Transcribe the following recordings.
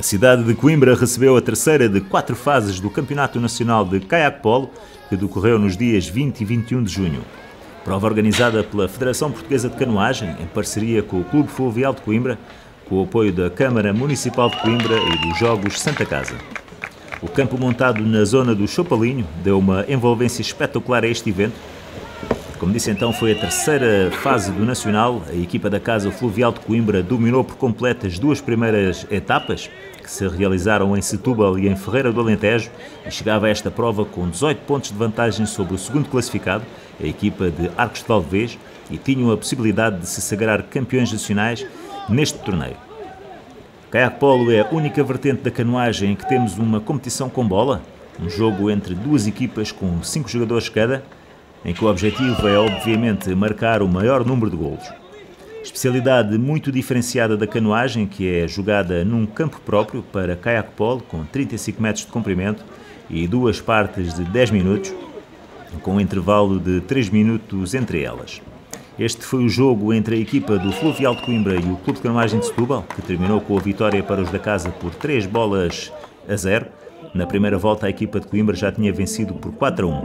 A cidade de Coimbra recebeu a terceira de 4 fases do Campeonato Nacional de Caiaque Polo, que decorreu nos dias 20 e 21 de junho. Prova organizada pela Federação Portuguesa de Canoagem, em parceria com o Clube Fluvial de Coimbra, com o apoio da Câmara Municipal de Coimbra e dos Jogos Santa Casa. O campo montado na zona do Chopalinho deu uma envolvência espetacular a este evento. Como disse então, foi a terceira fase do Nacional. A equipa da Casa Fluvial de Coimbra dominou por completo as 2 primeiras etapas, que se realizaram em Setúbal e em Ferreira do Alentejo, e chegava a esta prova com 18 pontos de vantagem sobre o segundo classificado, a equipa de Arcos de Valdevez, e tinham a possibilidade de se sagrar campeões nacionais neste torneio. Caiaque Polo é a única vertente da canoagem em que temos uma competição com bola, um jogo entre 2 equipas com 5 jogadores cada, em que o objetivo é, obviamente, marcar o maior número de golos. Especialidade muito diferenciada da canoagem, que é jogada num campo próprio para caiaque polo, com 35 metros de comprimento e 2 partes de 10 minutos, com um intervalo de 3 minutos entre elas. Este foi o jogo entre a equipa do Fluvial de Coimbra e o Clube de Canoagem de Setúbal, que terminou com a vitória para os da casa por 3-0. Na primeira volta, a equipa de Coimbra já tinha vencido por 4-1.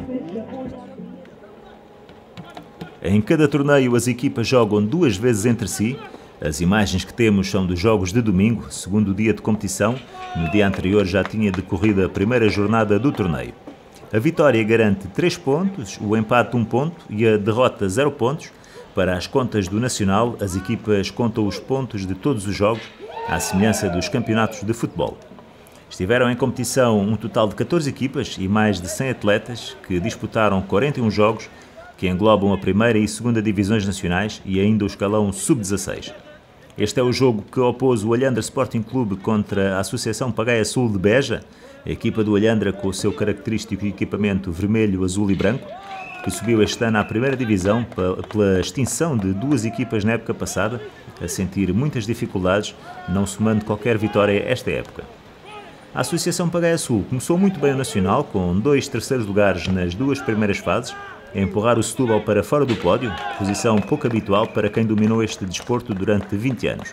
Em cada torneio, as equipas jogam 2 vezes entre si. As imagens que temos são dos jogos de domingo, segundo dia de competição. No dia anterior já tinha decorrido a primeira jornada do torneio. A vitória garante 3 pontos, o empate 1 ponto e a derrota 0 pontos. Para as contas do Nacional, as equipas contam os pontos de todos os jogos, à semelhança dos campeonatos de futebol. Estiveram em competição um total de 14 equipas e mais de 100 atletas que disputaram 41 jogos, que englobam a primeira e segunda divisões nacionais e ainda o escalão sub-16. Este é o jogo que opôs o Alhandra Sporting Clube contra a Associação Pagaia Sul de Beja, a equipa do Alhandra com o seu característico equipamento vermelho, azul e branco, que subiu este ano à primeira divisão pela extinção de 2 equipas na época passada, a sentir muitas dificuldades, não somando qualquer vitória esta época. A Associação Pagaia Sul começou muito bem o Nacional, com 2 terceiros lugares nas 2 primeiras fases, a empurrar o Setúbal para fora do pódio, posição pouco habitual para quem dominou este desporto durante 20 anos.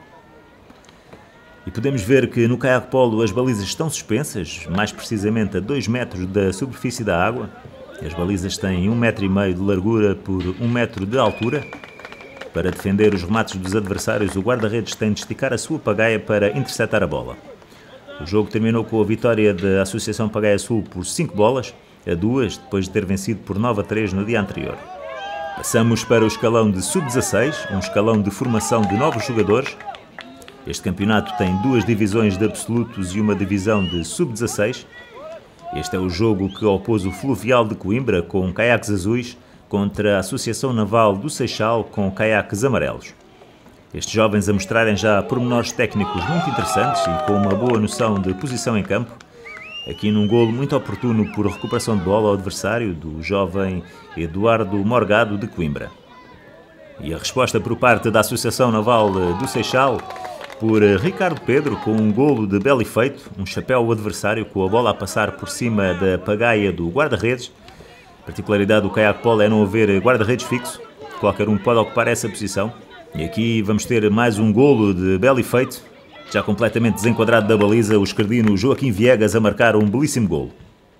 E podemos ver que no caiaque polo as balizas estão suspensas, mais precisamente a 2 metros da superfície da água. As balizas têm 1,5 metro de largura por 1 metro de altura. Para defender os remates dos adversários, o guarda-redes tem de esticar a sua pagaia para interceptar a bola. O jogo terminou com a vitória da Associação Pagaia Sul por 5-2, depois de ter vencido por 9-3 no dia anterior. Passamos para o escalão de sub-16, um escalão de formação de novos jogadores. Este campeonato tem 2 divisões de absolutos e uma divisão de sub-16. Este é o jogo que opôs o Fluvial de Coimbra com caiaques azuis contra a Associação Naval do Seixal com caiaques amarelos. Estes jovens a mostrarem já pormenores técnicos muito interessantes e com uma boa noção de posição em campo. Aqui num golo muito oportuno por recuperação de bola ao adversário, do jovem Eduardo Morgado de Coimbra. E a resposta por parte da Associação Naval do Seixal, por Ricardo Pedro, com um golo de belo efeito, um chapéu ao adversário com a bola a passar por cima da pagaia do guarda-redes. A particularidade do caiaque polo é não haver guarda-redes fixo, qualquer um pode ocupar essa posição. E aqui vamos ter mais um golo de belo efeito, já completamente desenquadrado da baliza, o esquerdino Joaquim Viegas a marcar um belíssimo golo.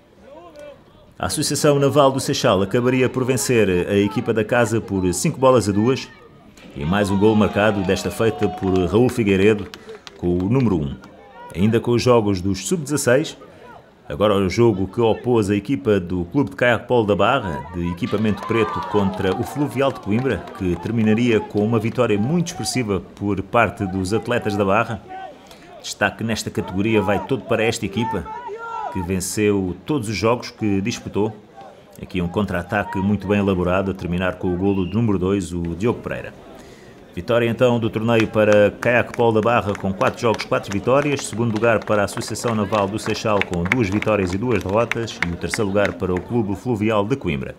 A Associação Naval do Seixal acabaria por vencer a equipa da casa por 5-2, e mais um golo marcado, desta feita por Raul Figueiredo, com o número 1. Ainda com os jogos dos sub-16, agora o jogo que opôs a equipa do Clube de Caiaque Polo da Barra, de equipamento preto, contra o Fluvial de Coimbra, que terminaria com uma vitória muito expressiva por parte dos atletas da Barra. Destaque nesta categoria vai todo para esta equipa, que venceu todos os jogos que disputou. Aqui um contra-ataque muito bem elaborado, a terminar com o golo de número 2, o Diogo Pereira. Vitória então do torneio para Caiaque Polo da Barra com 4 jogos, 4 vitórias. Segundo lugar para a Associação Naval do Seixal com 2 vitórias e 2 derrotas. E o terceiro lugar para o Clube Fluvial de Coimbra.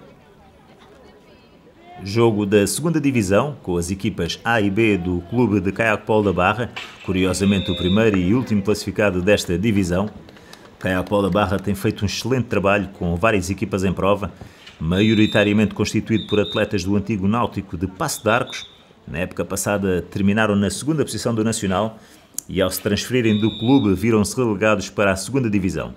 Jogo da segunda divisão, com as equipas A e B do Clube de Caiaque Polo da Barra, curiosamente o primeiro e último classificado desta divisão. O Caiaque Polo da Barra tem feito um excelente trabalho com várias equipas em prova, maioritariamente constituído por atletas do antigo Náutico de Passo de Arcos. Na época passada terminaram na segunda posição do Nacional e ao se transferirem do clube viram-se relegados para a segunda divisão.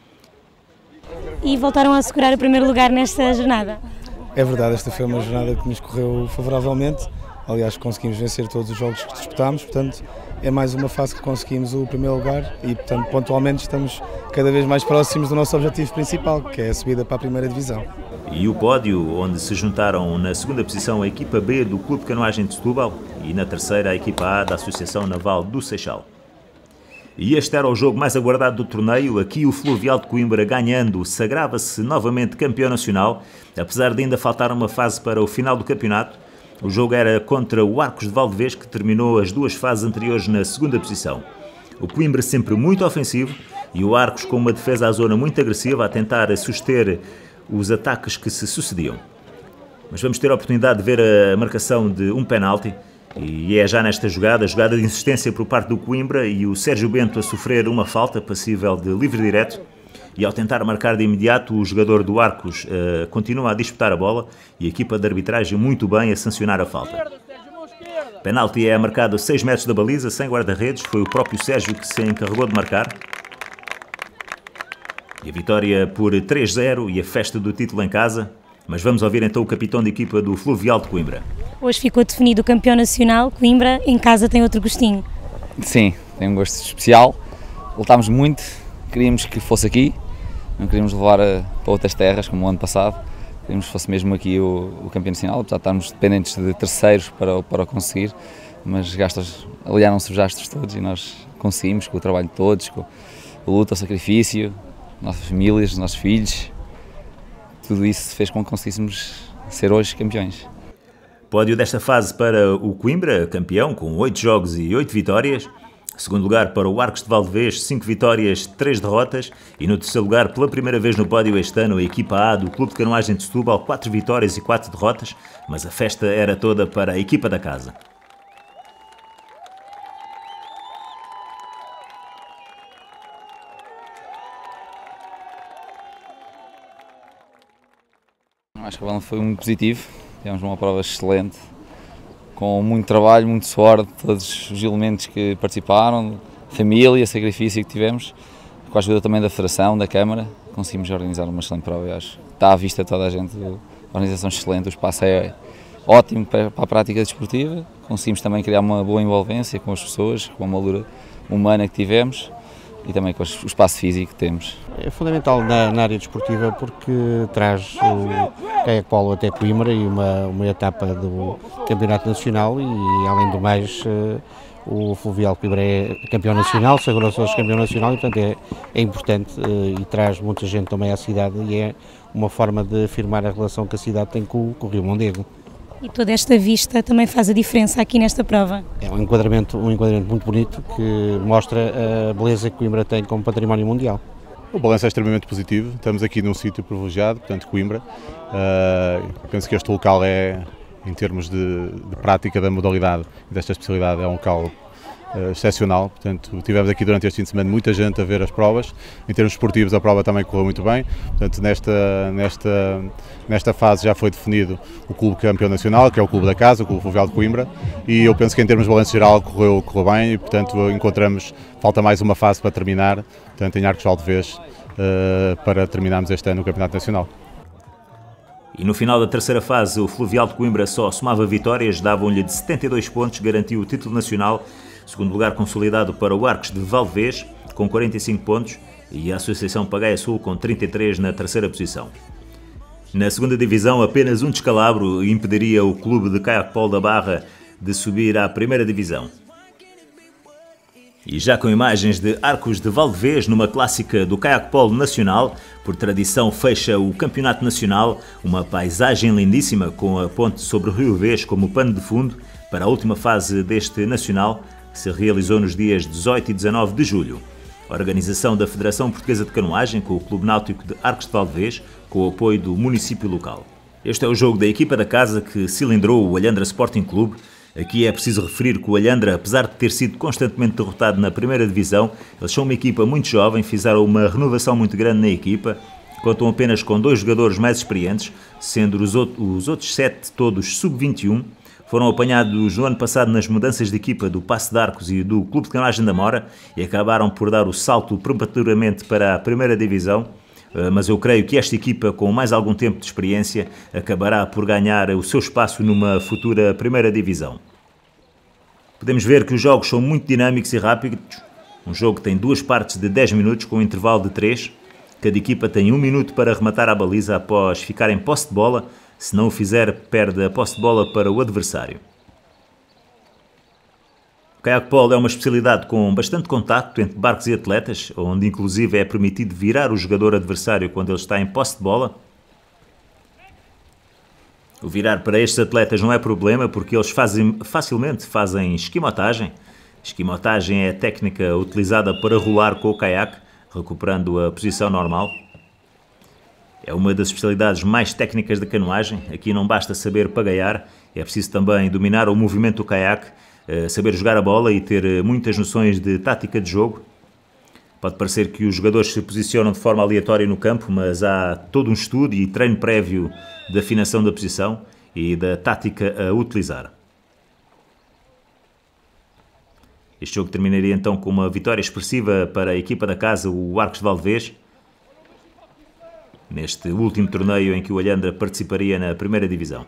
E voltaram a assegurar o primeiro lugar nesta jornada? É verdade, esta foi uma jornada que nos correu favoravelmente. Aliás, conseguimos vencer todos os jogos que disputámos, portanto é mais uma fase que conseguimos o primeiro lugar e, portanto, pontualmente estamos cada vez mais próximos do nosso objetivo principal, que é a subida para a primeira divisão. E o pódio, onde se juntaram na segunda posição a equipa B do Clube de Canoagem de Setúbal e na terceira a equipa A da Associação Naval do Seixal. E este era o jogo mais aguardado do torneio. Aqui o Fluvial de Coimbra, ganhando, sagrava-se novamente campeão nacional, apesar de ainda faltar uma fase para o final do campeonato. O jogo era contra o Arcos de Valdevez, que terminou as duas fases anteriores na segunda posição. O Coimbra sempre muito ofensivo e o Arcos com uma defesa à zona muito agressiva, a tentar suster os ataques que se sucediam. Mas vamos ter a oportunidade de ver a marcação de um penalti, e é já nesta jogada de insistência por parte do Coimbra e o Sérgio Bento a sofrer uma falta passível de livre direto. E ao tentar marcar de imediato, o jogador do Arcos continua a disputar a bola e a equipa de arbitragem muito bem a sancionar a falta. Penalti é marcado a 6 metros da baliza, sem guarda-redes, foi o próprio Sérgio que se encarregou de marcar. E a vitória por 3-0 e a festa do título em casa. Mas vamos ouvir então o capitão de equipa do Fluvial de Coimbra. Hoje ficou definido o campeão nacional. Coimbra em casa tem outro gostinho. Sim, tem um gosto especial. Lutámos muito, queríamos que fosse aqui, não queríamos levar para outras terras como o ano passado. Queríamos que fosse mesmo aqui o campeão nacional, apesar de estarmos dependentes de terceiros para o conseguir. Mas aliaram-se os astros todos e nós conseguimos, com o trabalho de todos, com a luta, o sacrifício, nossas famílias, os nossos filhos. Tudo isso fez com que conseguíssemos ser hoje campeões. Pódio desta fase para o Coimbra, campeão, com 8 jogos e 8 vitórias. Segundo lugar para o Arcos de Valdevez, 5 vitórias, 3 derrotas. E no terceiro lugar, pela primeira vez no pódio este ano, a equipa A do Clube de Canoagem de Setúbal, 4 vitórias e 4 derrotas. Mas a festa era toda para a equipa da casa. Acho que o balanço foi muito positivo, tivemos uma prova excelente, com muito trabalho, muito suor de todos os elementos que participaram, família, sacrifício que tivemos, com a ajuda também da Federação, da Câmara, conseguimos organizar uma excelente prova, eu acho. Está à vista toda a gente, a organização excelente, o espaço é ótimo para a prática desportiva, conseguimos também criar uma boa envolvência com as pessoas, com a moldura humana que tivemos, e também com o espaço físico que temos. É fundamental na área desportiva porque traz o Kayak Polo até Coimbra e uma etapa do Campeonato Nacional e, além do mais, o Fluvial de Coimbra é campeão nacional, sagrou-se hoje campeão nacional e, portanto, é importante e traz muita gente também à cidade e é uma forma de afirmar a relação que a cidade tem com o Rio Mondego. E toda esta vista também faz a diferença aqui nesta prova. É um enquadramento muito bonito que mostra a beleza que Coimbra tem como património mundial. O balanço é extremamente positivo, estamos aqui num sítio privilegiado, portanto Coimbra. Penso que este local em termos de prática da modalidade e desta especialidade, é um local excepcional, portanto tivemos aqui durante este fim de semana muita gente a ver as provas. Em termos esportivos a prova também correu muito bem, portanto nesta fase já foi definido o clube campeão nacional, que é o clube da casa, o Clube Fluvial de Coimbra, e eu penso que em termos de balanço geral correu bem e, portanto, falta mais uma fase para terminar, portanto em Arcos de Valdevez, para terminarmos este ano o Campeonato Nacional. E no final da terceira fase, o Fluvial de Coimbra só somava vitórias, davam-lhe de 72 pontos, garantiu o título nacional. Segundo lugar consolidado para o Arcos de Valdevez, com 45 pontos, e a Associação Pagaia Sul com 33 na terceira posição. Na segunda divisão, apenas um descalabro impediria o clube de Kayak Polo da Barra de subir à primeira divisão. E já com imagens de Arcos de Valdevez numa clássica do Kayak Polo Nacional, por tradição fecha o Campeonato Nacional, uma paisagem lindíssima com a ponte sobre o Rio Vez como pano de fundo para a última fase deste Nacional, que se realizou nos dias 18 e 19 de julho. A organização da Federação Portuguesa de Canoagem com o Clube Náutico de Arcos de Valdevez, com o apoio do município local. Este é o jogo da equipa da casa que cilindrou o Alhandra Sporting Clube. Aqui é preciso referir que o Alhandra, apesar de ter sido constantemente derrotado na primeira divisão, eles são uma equipa muito jovem, fizeram uma renovação muito grande na equipa, contam apenas com 2 jogadores mais experientes, sendo os outros 7 todos sub-21, Foram apanhados no ano passado nas mudanças de equipa do Paço de Arcos e do Clube de Canoagem da Mora e acabaram por dar o salto prematuramente para a primeira divisão, mas eu creio que esta equipa, com mais algum tempo de experiência, acabará por ganhar o seu espaço numa futura primeira divisão. Podemos ver que os jogos são muito dinâmicos e rápidos. Um jogo tem 2 partes de 10 minutos com um intervalo de 3. Cada equipa tem 1 minuto para rematar a baliza após ficar em posse de bola. Se não o fizer, perde a posse de bola para o adversário. O caiaque polo é uma especialidade com bastante contacto entre barcos e atletas, onde inclusive é permitido virar o jogador adversário quando ele está em posse de bola. O virar para estes atletas não é problema porque eles facilmente fazem esquimotagem. Esquimotagem é a técnica utilizada para rolar com o caiaque, recuperando a posição normal. É uma das especialidades mais técnicas da canoagem. Aqui não basta saber pagaiar, é preciso também dominar o movimento do caiaque, saber jogar a bola e ter muitas noções de tática de jogo. Pode parecer que os jogadores se posicionam de forma aleatória no campo, mas há todo um estudo e treino prévio de afinação da posição e da tática a utilizar. Este jogo terminaria então com uma vitória expressiva para a equipa da casa, o Arcos de Valdevez, neste último torneio em que o Alhandra participaria na primeira divisão.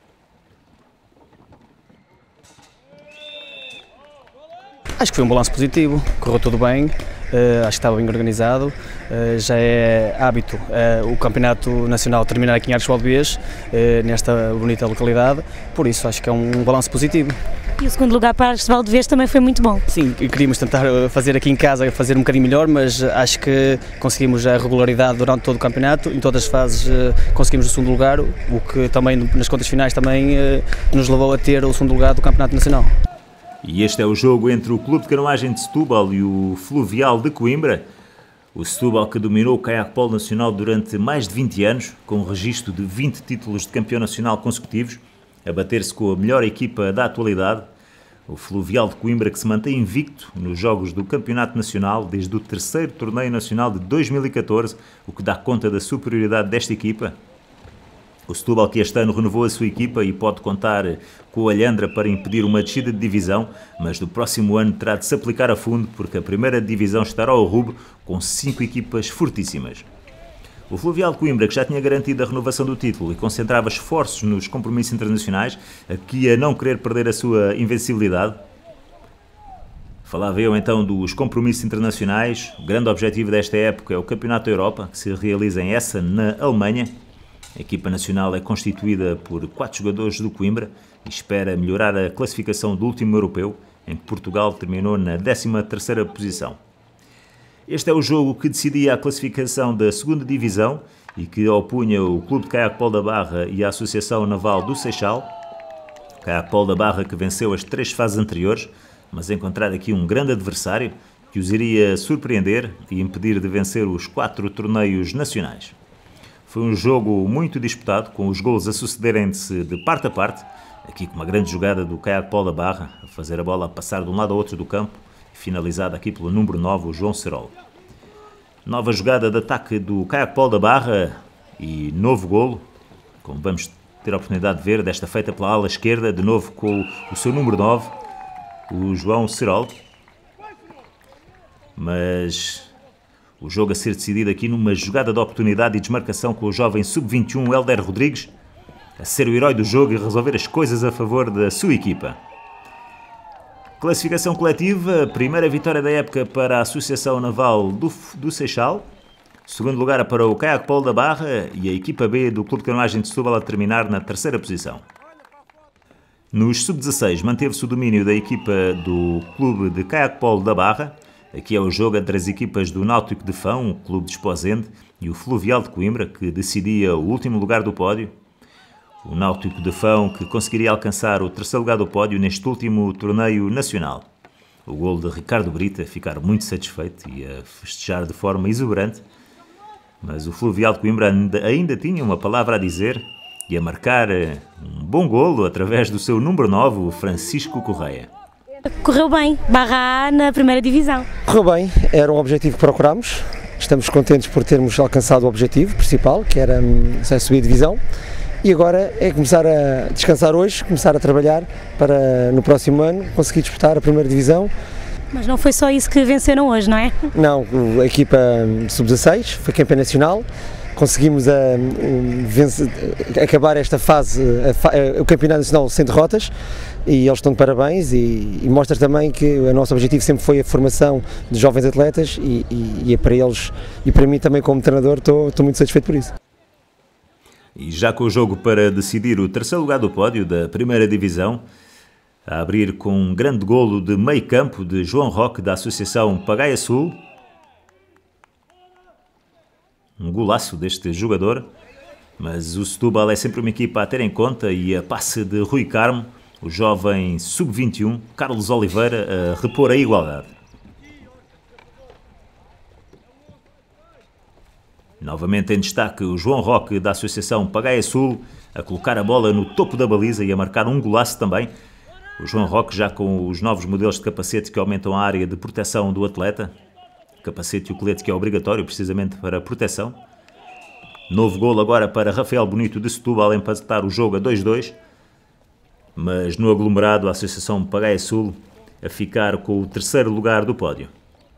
Acho que foi um balanço positivo, correu tudo bem, acho que estava bem organizado, já é hábito o campeonato nacional terminar aqui em Arcos de Valdevez, nesta bonita localidade, por isso acho que é um balanço positivo. E o segundo lugar para Arcos de Valdevez também foi muito bom. Sim, queríamos tentar fazer aqui em casa, fazer um bocadinho melhor, mas acho que conseguimos a regularidade durante todo o campeonato, em todas as fases conseguimos o segundo lugar, o que também nas contas finais também nos levou a ter o segundo lugar do campeonato nacional. E este é o jogo entre o Clube de Canoagem de Setúbal e o Fluvial de Coimbra. O Setúbal, que dominou o caiaque polo nacional durante mais de 20 anos, com um registro de 20 títulos de campeão nacional consecutivos, a bater-se com a melhor equipa da atualidade. O Fluvial de Coimbra, que se mantém invicto nos jogos do Campeonato Nacional desde o 3º Torneio Nacional de 2014, o que dá conta da superioridade desta equipa. O Setúbal, que este ano renovou a sua equipa e pode contar com o Alhandra para impedir uma descida de divisão, mas do próximo ano terá de se aplicar a fundo porque a primeira divisão estará ao rubro com 5 equipas fortíssimas. O Fluvial de Coimbra, que já tinha garantido a renovação do título e concentrava esforços nos compromissos internacionais, aqui a não querer perder a sua invencibilidade. Falava eu então dos compromissos internacionais. O grande objetivo desta época é o Campeonato da Europa, que se realiza em Essen, na Alemanha. A equipa nacional é constituída por 4 jogadores do Coimbra e espera melhorar a classificação do último europeu, em que Portugal terminou na 13ª posição. Este é o jogo que decidia a classificação da 2ª Divisão e que opunha o Clube de Caiaque Polo da Barra e a Associação Naval do Seixal. O Caiaque Polo da Barra, que venceu as 3 fases anteriores, mas encontrar aqui um grande adversário que os iria surpreender e impedir de vencer os 4 torneios nacionais. Foi um jogo muito disputado, com os golos a sucederem-se de parte a parte, aqui com uma grande jogada do Caiaque Polo da Barra, a fazer a bola passar de um lado ao outro do campo, finalizada aqui pelo número 9, o João Serol. Nova jogada de ataque do Caiaque Polo da Barra e novo golo, como vamos ter a oportunidade de ver, desta feita pela ala esquerda, de novo com o seu número 9, o João Serol. Mas o jogo a ser decidido aqui numa jogada de oportunidade e desmarcação com o jovem sub-21 Helder Rodrigues, a ser o herói do jogo e resolver as coisas a favor da sua equipa. Classificação coletiva, primeira vitória da época para a Associação Naval do Seixal, segundo lugar para o Caiaque Polo da Barra e a equipa B do Clube de Canoagem de Setúbal a terminar na 3ª posição. Nos sub-16 manteve-se o domínio da equipa do Clube de Caiaque Polo da Barra. Aqui é o jogo entre as equipas do Náutico de Fão, o Clube de Esposende, e o Fluvial de Coimbra, que decidia o último lugar do pódio. O Náutico de Fão, que conseguiria alcançar o 3º lugar do pódio neste último torneio nacional. O golo de Ricardo Brita a ficar muito satisfeito e a festejar de forma exuberante, mas o Fluvial de Coimbra ainda tinha uma palavra a dizer e a marcar um bom golo através do seu número 9, o Francisco Correia. Correu bem, Barra A na primeira divisão. Correu bem, era um objetivo que procurámos. Estamos contentes por termos alcançado o objetivo principal, que era a subir divisão. e agora é começar a descansar hoje, começar a trabalhar para no próximo ano conseguir disputar a primeira divisão. Mas não foi só isso que venceram hoje, não é? Não, a equipa sub-16 foi campeã nacional, conseguimos acabar esta fase, o campeonato nacional sem derrotas, e eles estão de parabéns e mostra também que o nosso objetivo sempre foi a formação de jovens atletas e é para eles e para mim também como treinador estou muito satisfeito por isso. E já com o jogo para decidir o terceiro lugar do pódio da primeira divisão, a abrir com um grande golo de meio campo de João Roque da Associação Pagaia Sul. Um golaço deste jogador, mas o Setúbal é sempre uma equipa a ter em conta e a passe de Rui Carmo, o jovem sub-21 Carlos Oliveira, a repor a igualdade. Novamente em destaque o João Roque da Associação Pagaia Sul, a colocar a bola no topo da baliza e a marcar um golaço também. O João Roque já com os novos modelos de capacete que aumentam a área de proteção do atleta. Capacete e o colete que é obrigatório precisamente para proteção. Novo golo agora para Rafael Bonito de Setúbal empatar o jogo a 2-2. Mas no aglomerado a Associação Pagaia Sul a ficar com o terceiro lugar do pódio.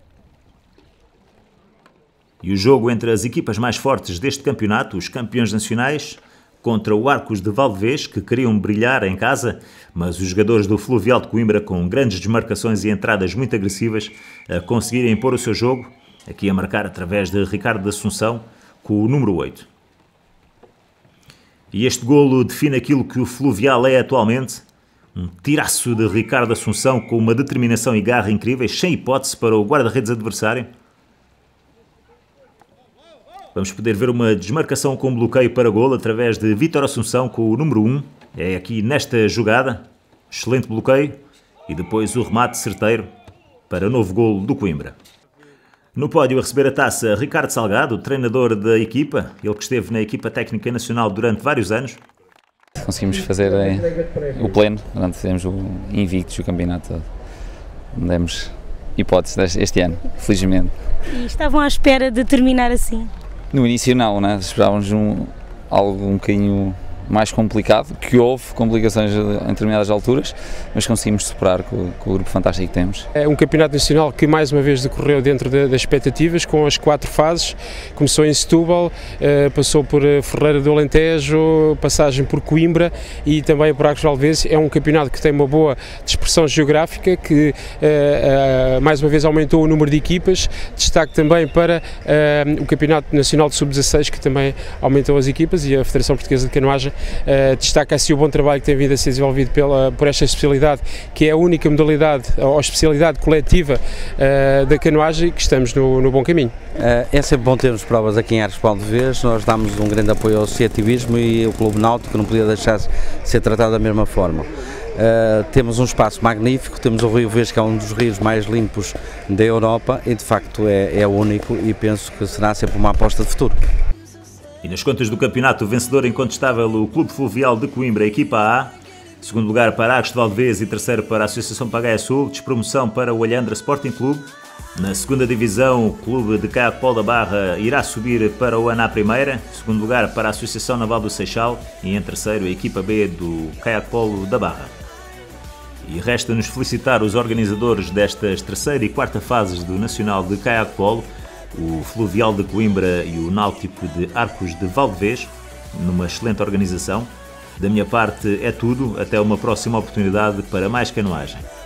E o jogo entre as equipas mais fortes deste campeonato, os campeões nacionais, contra o Arcos de Valdevez, que queriam brilhar em casa, mas os jogadores do Fluvial de Coimbra, com grandes desmarcações e entradas muito agressivas, a conseguirem impor o seu jogo, aqui a marcar através de Ricardo da Assunção, com o número 8. E este golo define aquilo que o Fluvial é atualmente, um tiraço de Ricardo da Assunção com uma determinação e garra incríveis, sem hipótese para o guarda-redes adversário. Vamos poder ver uma desmarcação com bloqueio para golo através de Vítor Assunção com o número 1. É aqui nesta jogada. Excelente bloqueio. E depois o remate certeiro para novo golo do Coimbra. No pódio a receber a taça Ricardo Salgado, treinador da equipa. Ele que esteve na equipa técnica nacional durante vários anos. Conseguimos fazer o pleno. Fizemos o invictus, o campeonato. Não demos hipótese este ano, felizmente. E estavam à espera de terminar assim? No início não, né? Esperávamos algo um bocadinho mais complicado, que houve complicações em determinadas alturas, mas conseguimos superar com o grupo fantástico que temos. É um campeonato nacional que mais uma vez decorreu dentro das expectativas, com as 4 fases. Começou em Setúbal, passou por Ferreira do Alentejo, passagem por Coimbra e também por Arcos de Valdevez. É um campeonato que tem uma boa dispersão geográfica, que mais uma vez aumentou o número de equipas. Destaque também para o Campeonato Nacional de Sub-16, que também aumentou as equipas, e a Federação Portuguesa de Canoagem destaca assim o bom trabalho que tem vindo a ser desenvolvido por esta especialidade, que é a única modalidade ou especialidade coletiva da canoagem, que estamos no bom caminho. É sempre bom termos provas aqui em Arcos de Valdevez. Nós damos um grande apoio ao associativismo e o Clube Náutico não podia deixar de ser tratado da mesma forma. Temos um espaço magnífico, temos o Rio Vez, que é um dos rios mais limpos da Europa e de facto é único, e penso que será sempre uma aposta de futuro. E nas contas do campeonato, o vencedor incontestável, o Clube Fluvial de Coimbra, a equipa A. Segundo lugar para Arcos de Valdevez e terceiro para a Associação Pagaia Sul. Despromoção para o Alhandra Sporting Clube. Na segunda divisão, o Clube de Caiaque Polo da Barra irá subir para o ANA Primeira. Segundo lugar para a Associação Naval do Seixal. E em terceiro, a equipa B do Caiaque Polo da Barra. E resta-nos felicitar os organizadores destas terceira e quarta fases do Nacional de Caiaque Polo, o Fluvial de Coimbra e o Náutico de Arcos de Valdevez, numa excelente organização. Da minha parte é tudo, até uma próxima oportunidade para mais canoagem.